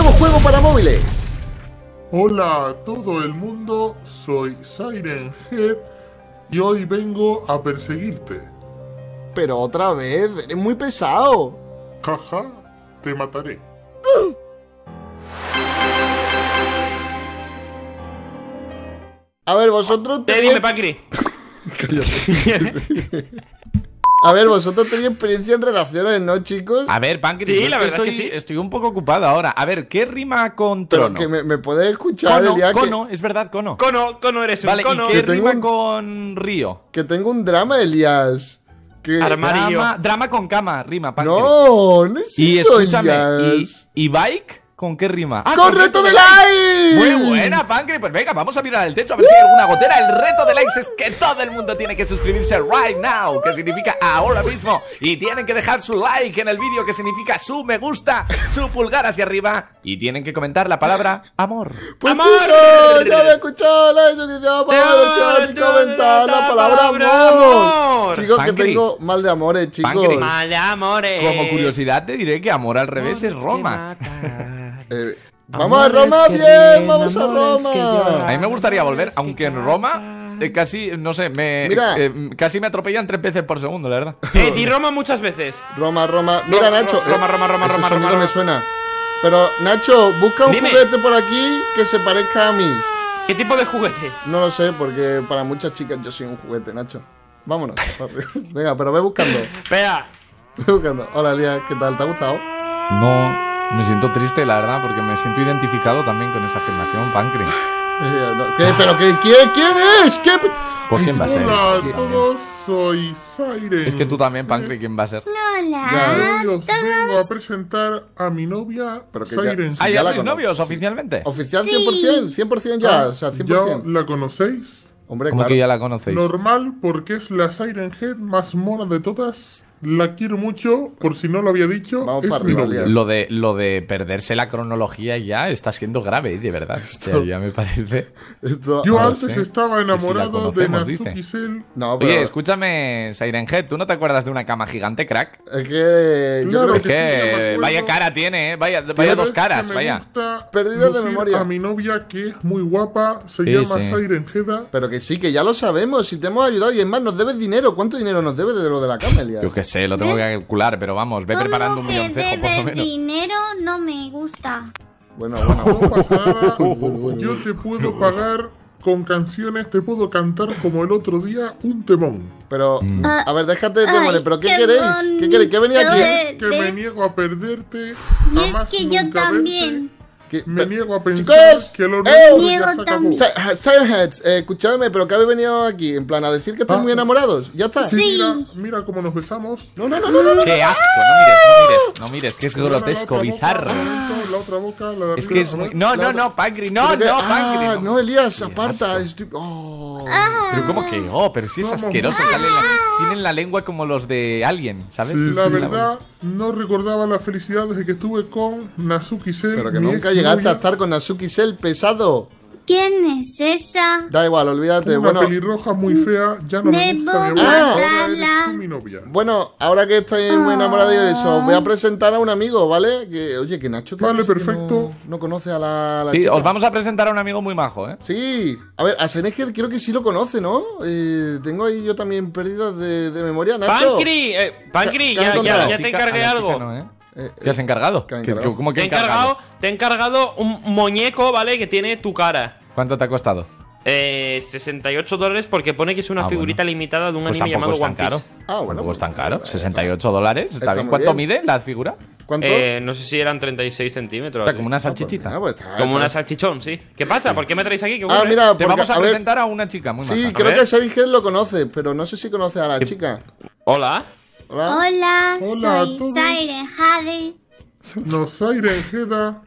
nuevo juego para móviles. Hola a todo el mundo, soy Siren Head y hoy vengo a perseguirte. Pero otra vez, eres muy pesado. Jaja, te mataré. A ver, vosotros Dime, Pancri. A ver, vosotros tenéis experiencia en relaciones, ¿no, chicos? A ver, Pancri, Sí, yo la verdad estoy, es que sí. estoy un poco ocupado ahora. A ver, ¿qué rima con Pero trono? que me puedes escuchar, Cono, Elia, cono, es verdad, cono. Cono eres un Vale, cono. ¿y qué Que tengo rima un- con río? que tengo un drama, Elías. Que... Armario. Drama con cama, rima, Pancri. No es Y eso, escúchame, Elías. ¿y bike? ¿Con qué rima? ¡Ah, ¡Con con reto de like! Muy buena, Pancri. Pues venga, vamos a mirar el techo a ver si hay alguna gotera. El reto de likes es que todo el mundo tiene que suscribirse right now, que significa ahora mismo. Y tienen que dejar su like en el vídeo, que significa su me gusta, su pulgar hacia arriba. Y tienen que comentar la palabra amor. Pues ¡Amor! chicos, ya me he escuchado la suscripción para ver y comentar la palabra amor. Chicos, que Pancri. tengo mal de amores, chicos. Pancri. Mal de amores. Como curiosidad te diré que amor al revés es Roma. Vamos a Roma, que bien, ríen, vamos a amores que Roma. lloran. A mí me gustaría volver, Amores que aunque en Roma casi, no sé, Mira. casi me atropellan 3 veces por segundo, la verdad. Di Roma muchas veces. Roma. Mira, Nacho. Roma, ese Roma, sonido Roma. me suena. Pero, Nacho, busca un Dime. juguete por aquí que se parezca a mí. ¿Qué tipo de juguete? No lo sé, porque para muchas chicas yo soy un juguete, Nacho. Vámonos. Venga, pero ve buscando. Espera. Ve buscando. Hola, Elías, ¿qué tal? ¿Te ha gustado? No, me siento triste, la verdad, porque me siento identificado también con esa afirmación, Pancri. ¿Qué? ¿Pero qué? ¿Quién es? ¿Qué? Pues quién va a ser. Hola Es que a todos, soy Siren. Es que tú también, Pancri, ¿quién va a ser? Ya, Y os vengo a presentar a mi novia, Pero que ya- Siren. Sí, Ah, ya ¿ya la sois conozco, novios sí. oficialmente? ¿Oficial 100%? 100% ya, o sea, ¿Ya 100%. la conocéis? Hombre, Como claro. que ya la conocéis. Normal, porque es la Siren Head más mona de todas. La quiero mucho, por si no lo había dicho. Vamos es para mi arriba, novia. Elías. Lo de perderse la cronología ya está siendo grave, de verdad. O sea, ya me parece. Esto- Yo ah, antes sé. estaba enamorado Que si la de conocemos, Natsuki Cell. No, pero Oye, escúchame, Siren Head, ¿tú no te acuerdas de una cama gigante, crack? es que yo Claro creo Es que sí, me que acuerdo. vaya cara tiene, vaya Pero dos es caras, que me vaya. gusta Perdida de lucir memoria. A mi novia, que es muy guapa, se Sí, llama sí. Siren Heda. Pero que sí, que ya lo sabemos, si te hemos ayudado y es más, nos debes dinero. ¿Cuánto dinero nos debes de lo de la cama, Elías? Yo qué sé, lo tengo que calcular, pero vamos, ve preparando un que milloncejo por lo debes menos. dinero no me gusta. Bueno, No pasa nada, bueno. yo te puedo pagar con canciones, te puedo cantar como el otro día un temón. Pero, a ver, déjate de Ay, temores, pero ¿qué qué queréis? ¿Qué queréis? ¿Qué venía aquí? bonito. Que me ¿Ves? niego a perderte. Y es jamás que yo nunca también. verte. ¿Qué- Me pe- niego a pensar Chicos, que lo ¡eh! nuestro Niego ya se acabó. también. Sirenheads, escuchadme, pero ¿qué habéis venido aquí? En plan, a decir que estáis Ah. muy enamorados. ¿Ya está? Sí, Sí. mira cómo nos besamos. No. ¡Qué asco! No mires, que es grotesco, La otra boca, bizarro. un momento, la otra boca, la de Es arriba, que es muy... No, Pancri, no, Pero que- Pancri. Ah, no. no, Elías, Qué aparta. asco. Estoy... Oh. Pero como que, pero si es Vamos. asqueroso, tienen la lengua como los de Alien, ¿sabes? La verdad, no recordaba la felicidad desde que estuve con Natsuki Cell. Pero que mi nunca exnovia, llegaste a estar con Natsuki Cell pesado. ¿Quién es esa? Da igual, olvídate. Una Bueno, pelirroja muy fea, ya no me Debo gusta mi amor. matarla. Ahora eres tú mi novia. bueno, ahora que estoy muy enamorado de eso, os voy a presentar a un amigo, ¿vale? Que, oye, que Nacho Vale, sí que perfecto. no conoce a la Sí, chica. os vamos a presentar a un amigo muy majo, ¿eh? Sí, a ver, a Senegel creo que sí lo conoce, ¿no? Tengo ahí yo también pérdidas de memoria, Nacho. Pancri, ¿Qué Pancri, has ya encontrado? te encargué algo. ¿Qué has encargado? ¿Qué has encargado? ¿Cómo que Te he encargado un muñeco, ¿vale? Que tiene tu cara. ¿Cuánto te ha costado? $68 porque pone que es una Ah, figurita limitada de un Pues anime tampoco llamado es tan One caro. Piece. Ah, bueno. Tampoco es tan caro. pues, $68. Está está bien. muy ¿Cuánto bien. mide la figura? ¿Cuánto? No sé si eran 36 centímetros. O sea, así. como una salchichita. Ah, pues está- Como una está- salchichón, sí. ¿Qué pasa? ¿Por qué me traéis aquí? ¿Qué Ah, ocurre? mira, Te porque, vamos a ver, presentar a una chica muy sí, maja. creo ver. que Senegel lo conoce, pero no sé si conoce a la chica. Hola. Hola. Hola, Hola a soy todos. Siren Jade. No, Siren Heda.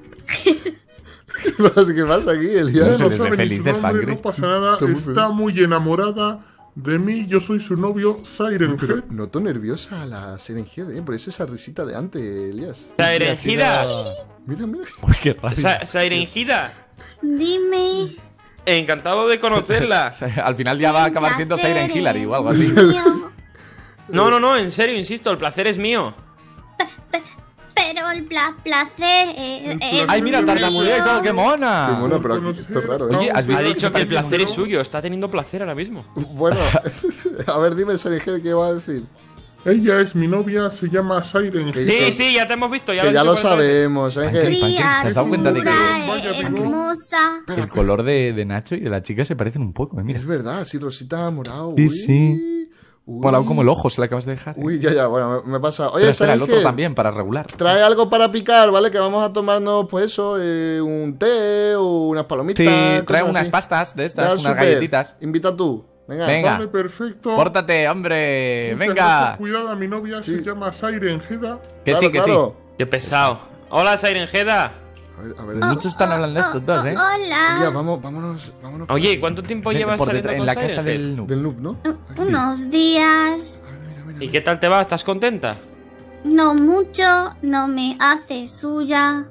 ¿Qué pasa aquí, Ya Elías? se no les ve sabe ni feliz su de nombre, sangre. no pasa nada. Está muy Está muy enamorada de mí. Yo soy su novio, Siren Pero Head. noto nerviosa a la Senegel, por eso esa risita de antes, Elías. Sirenjida. Mira. Uy, qué rabia. Sirenjida. Dime. Encantado de conocerla. Al final ya va a acabar siendo Siren Hillary o algo así. Mío. No, en serio, insisto, el placer es mío. Pero el placer. Ay, mira, tartamudea y todo, qué mona. Qué mono, pero aquí esto es raro, ¿eh? Oye, ¿has Ha visto? dicho que el placer es suyo. suyo, está teniendo placer ahora mismo. Bueno, a ver, dime, Sergio, ¿qué va a decir? Ella es mi novia, se llama Siren Que- Head. Sí, ya te hemos visto. Que ya has lo dicho 40 veces. sabemos, ¿eh? Pancake, Pancake, ¿te has dado cuenta de que Criatura hermosa. el color de Nacho y de la chica se parecen un poco, mira? Es verdad, sí, Rosita morado. Sí, uy, sí. uy. Molado como el ojo, se le acabas de dejar. Uy, ya, bueno, me pasa. Oye, Espera, el ¿sabes otro qué? también, para regular. Trae algo para picar, ¿vale? Que vamos a tomarnos, pues eso, un té o unas palomitas. Sí, cosas trae unas así. pastas de Ve estas, al unas súper, galletitas. Invita tú. Venga. Venga. Vale, perfecto. Pórtate, hombre. Muchas Venga. gracias, cuidado, mi novia Sí. se llama Siren Head. Que sí, que sí. Qué pesado. Hola, Siren Heda. A ver, Muchos están hablando de estos dos, ¿eh? Hola. Oye, vámonos. Oye, ¿cuánto tiempo Vente llevas por saliendo detrás, con en la Siren casa Head? del noob. Del noob, ¿no? Unos días. ¿Y qué tal te va? ¿Estás contenta? No mucho, no me hace suya.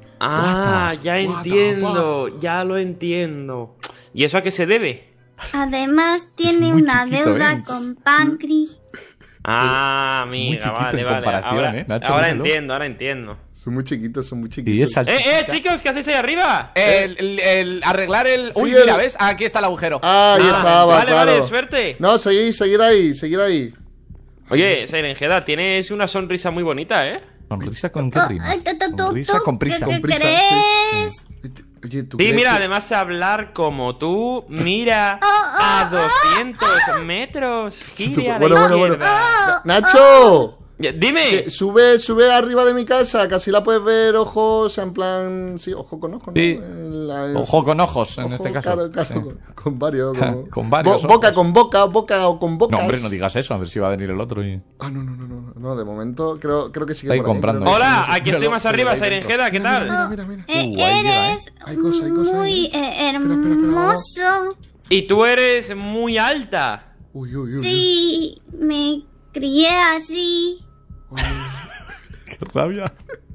Ah, What the- ya what the entiendo, ya lo entiendo. ¿Y eso a qué se debe? Además tiene muy una chiquito, deuda ¿eh? con Pancri. Ah, amiga, chiquito vale, en vale. comparación, Ahora, Nacho, ahora míralo. entiendo, ahora entiendo. Son muy chiquitos, son muy chiquitos. Y es salchicha. Chicos, ¿qué hacéis ahí arriba? El arreglar el... Uy, Sí, mira, el- ¿ves? Aquí está el agujero. Ah, ahí estaba, vale, claro. vale, suerte. No, seguir ahí. Oye, Siren Heda, tienes una sonrisa muy bonita, ¿eh? ¿Sonrisa con qué rima? Ay, Sonrisa con prisa. ¿Qué Con prisa, crees? Oye, ¿tú Sí, crees mira, que- además hablar como tú, mira a 200 metros, gire a la Bueno. izquierda. ¡Nacho! Dime. Sube arriba de mi casa, que así la puedes ver ojos, en plan... Sí, ojo con ojo, ¿no? Sí. Ojo con ojos, en ojo, este caso. Claro, Sí. con varios. Como... Con varios boca ojos. con boca o con bocas. No, hombre, no digas eso, a ver si va a venir el otro y... Ah, no, de momento creo que sigue Estáis por ahí, comprando. creo que- Hola, sí, sí, aquí estoy míralo, más arriba, míralo ahí Siren Heda, ¿qué tal? Mira. ahí llega, Eres Hay cosa ahí, muy ¿eh? hermoso. Y tú eres muy alta. Uy. Sí, me crié así. ¡Qué rabia!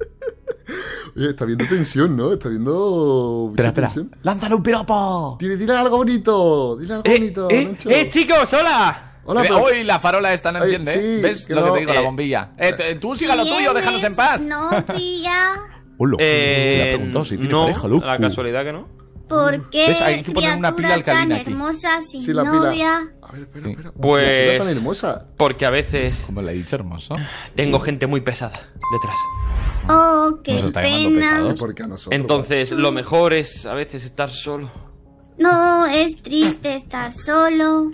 Oye, está viendo tensión, ¿no? Está viendo... mucha Espera. tensión. ¡Lánzale un piropo! Dile algo bonito. Dile algo bonito, Nacho. Chicos, hola. Hola, pero... Uy, la farola esta no Ay, entiende, sí, ¿eh? ¿Ves que lo que no- te digo, la bombilla? Tú siga lo tuyo, déjanos en paz. Novia. Hola, le ha preguntado si tiene no, pareja, loco. la casualidad que no. ¿Por qué ¿Ves? Hay que poner una pila criatura tan alcalina aquí. hermosa sin Sí, la pila. novia? A ver, espera. Pues- Qué criatura tan hermosa. Porque a veces Como le he dicho, hermoso. tengo gente muy pesada detrás. Oh, qué Nos está llamando pena. pesados. Porque a nosotros... Entonces, lo mejor es a veces estar solo. No, es triste estar solo.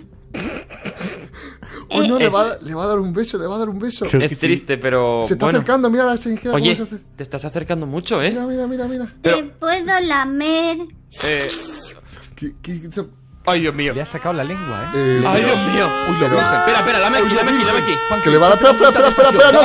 Oh, no, es- le va a dar un beso, Creo que Es sí. triste, pero Se está bueno. acercando, mira la Sergio. Oye, cómo se hace. te estás acercando mucho, ¿eh? Mira. Pero- Te puedo lamer. ¿Qué- Ay, Dios mío. Le ha sacado la lengua, ¿eh? Ay, Dios mío. Uy, lo veo. Espera, dame aquí. Que le va a dar... Espera, no,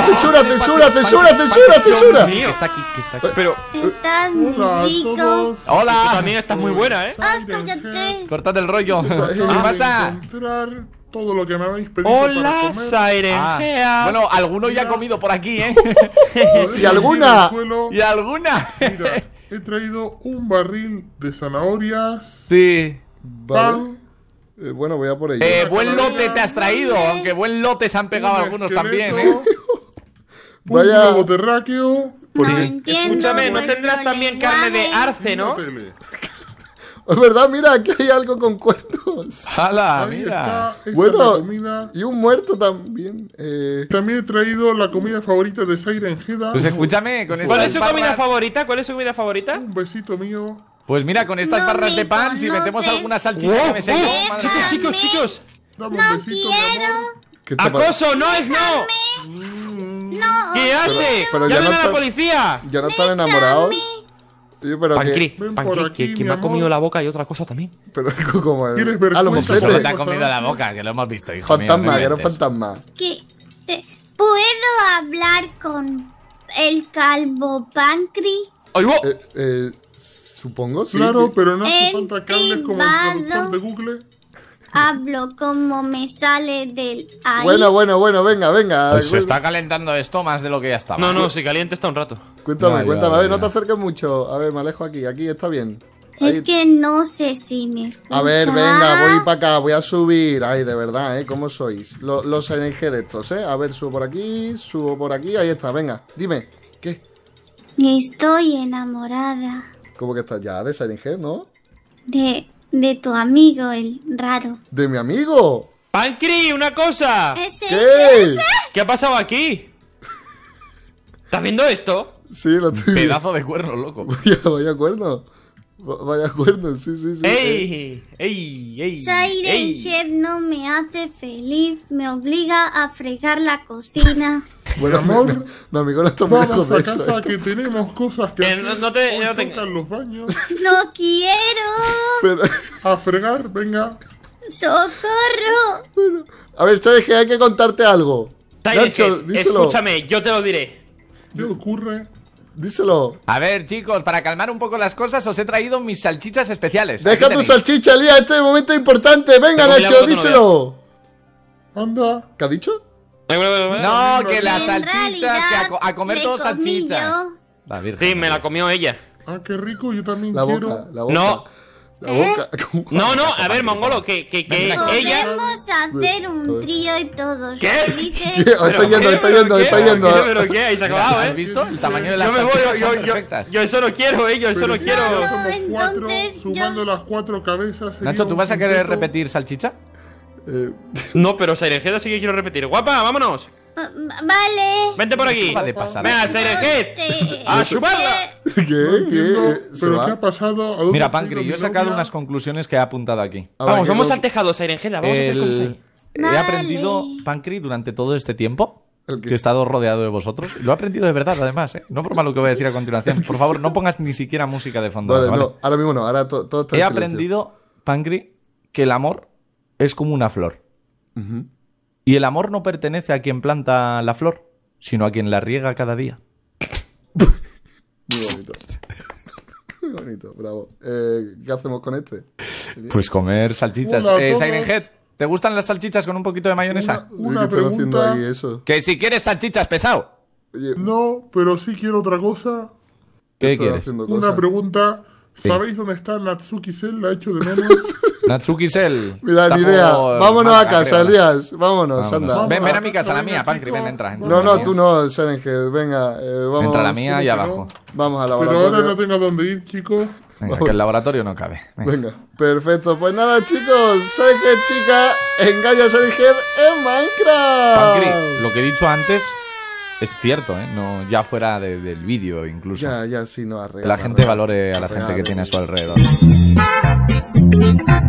censura. Mío. Que está aquí. Pero Estás muy Hola a rico. todos. tú ¡Hola! también estás muy buena, ¿eh? Ah, cállate. Cortad el rollo. ¿Qué Voy a pasa? encontrar todo lo que me habéis pedido para Hola, comer. Siren Ah, Heda. bueno, alguno ya ha comido por aquí, ¿eh? ¿Y alguna? En el suelo. ¿Y alguna? Mira, he traído un barril de zanahorias, Sí. Vale. Bueno, voy a por ello. Buen lote te has traído, aunque buen lote se han pegado un algunos esqueleto, también, ¿eh? un Vaya- globo terráqueo, No qué? entiendo. Escúchame, ¿no vuestro tendrás también carne de lenguaje. arce, no? una tele. Es verdad, mira, aquí hay algo con cuernos. ¡Hala, Ahí mira! está, esa es Bueno. la comida. Y un muerto también. También he traído la comida favorita de Siren Heda. Pues escúchame, con ¿Cuál estas es su comida barras... favorita? ¿Cuál es su comida favorita? Un besito mío. Pues mira, con estas No barras me de pan, si metemos conoces. alguna salchicha que me sé yo, madre mía. Chicos. Dame No un besito, mi quiero. amor. ¿Qué te pasa? ¡Acoso! ¡No es no! No. ¿Qué hace? pero ya ¡Llamen no a la está- policía! ¿Ya no están enamorados? Oye, pero Pancri, que... Ven por Pancri, aquí, que mi me ha amor. comido la boca y otra cosa también. Pero como... ¿Quieres Ah, vergüenza? los Solo te mofetes. ha comido la boca, que lo hemos visto, hijo mío. Fantasma, no que era un inventes. fantasma. ¿Puedo hablar con el calvo Pancri? ¡Ay, bo! Supongo, sí. Claro, pero no hace En falta que hables como el privado. traductor de Google. Hablo como me sale del ahí. Bueno, venga. Pues se está calentando esto más de lo que ya estaba. No, si caliente está un rato. Cuéntame. A ver, no te ya. acerques mucho. A ver, me alejo aquí está bien. Es Ahí. que no sé si me escucha. A ver, venga, voy para acá, voy a subir. Ay, de verdad, ¿eh? ¿Cómo sois? Los NG de estos, ¿eh? A ver, subo por aquí, ahí está, venga. Dime, ¿qué? Estoy enamorada ¿Cómo que estás ya de Siren Head, no? de tu amigo, el raro. ¿De mi amigo? ¡Pancri, una cosa! ¿Ese? ¿Qué? ¿Qué ha pasado aquí? ¿Estás viendo esto? Sí, lo estoy viendo. Pedazo de cuerno, loco. Vaya cuerno. Vaya cuerno, sí. ¡Ey! ¡Ey! Siren Head no me hace feliz, me obliga a fregar la cocina. Bueno, Amor, mi amigo no está muy lejos Vamos de a eso. casa que tenemos cosas que hacer. no te- Hoy no te- tocan los baños. ¡No quiero! Pero, A fregar, venga. ¡Socorro! a ver, ¿sabes que hay que contarte algo? Siren Nacho, Head, díselo. escúchame, yo te lo diré. ¿Qué ocurre? Díselo. A ver, chicos, para calmar un poco las cosas, os he traído mis salchichas especiales. Deja Aquí tu tenéis. salchicha, Lía, este es un momento importante. Venga, Tengo Nacho, cuidado, díselo. Anda. ¿Qué ha dicho? No, que las En salchichas, que realidad, a comer le todos comí salchichas. yo. La virgen. Sí, me la comió ella. Ah, qué rico, yo también La quiero. boca, la boca. No. La boca. No, a ver, mongolo, que Ven aquí. ella... Podemos hacer un trío y todos ¿Qué? felices. Está yendo, está yendo, está yendo. ¿Pero qué? Ahí se ha acabado, ¿Has ¿eh? visto? El tamaño de las Yo me voy, salchichas son perfectas. yo eso no quiero, yo eso no Pero si quiero. ahora somos cuatro, Entonces, sumando yo- las 4 cabezas. sería Nacho, ¿tú un vas a querer quinteto. repetir salchicha? No, pero Siren Head sí que quiero repetir. Guapa, vámonos. Vale. Vente por aquí. Acaba de pasar. Venga, Siren Head. ¡A chuparla! ¿Qué? No entiendo, Se ¿pero va. qué ha pasado? ¿A dónde Mira, se ha ido Pancri, mi yo he sacado novia? unas conclusiones que he apuntado aquí. A ver, Vamos, ¿qué vamos con- al tejado, Siren Head. Vamos a hacer cosas ahí. He Vale. aprendido, Pancri, durante todo este tiempo ¿El qué? que he estado rodeado de vosotros. Y lo he aprendido de verdad, además, ¿eh? No por malo que voy a decir a continuación. Por favor, no pongas ni siquiera música de fondo. Vale, ¿vale? no, ahora mismo no, ahora todo está en He silencio. aprendido, Pancri, que el amor es como una flor. Y el amor no pertenece a quien planta la flor, sino a quien la riega cada día. Muy bonito. Muy bonito, bravo. ¿Qué hacemos con este? Pues comer salchichas. Hola a todos. Siren Head, ¿te gustan las salchichas con un poquito de mayonesa? Una ¿Qué están haciendo pregunta. ahí eso? Que si quieres salchichas, pesado. Oye, No, pero sí quiero otra cosa. ¿Qué están quieres? haciendo Una cosas. pregunta. Sí. ¿Sabéis dónde está Natsuki Cell? La he hecho de menos. Natsuki Cell. Mira, Está ni idea. por Vámonos a Málaga, casa, creo, ¿no? Elías. Vámonos, Vámonos. anda. Ven a mi casa, la Venga, mía, Pancri, chicos. ven, entra. No, no, tú no, Siren Head. Venga, vamos. Entra la mía y ¿cómo que abajo. Vamos al Pero laboratorio. ahora no tengo a dónde ir, chicos. Venga, que el laboratorio no cabe. Venga. Venga, perfecto. Pues nada, chicos. Siren Head, chica, engaña a Siren Head en Minecraft. Pancri, lo que he dicho antes es cierto, ¿eh? No, ya fuera del vídeo incluso. Ya, sí, no, arregla. Que la gente valore a la gente que tiene a su alrededor.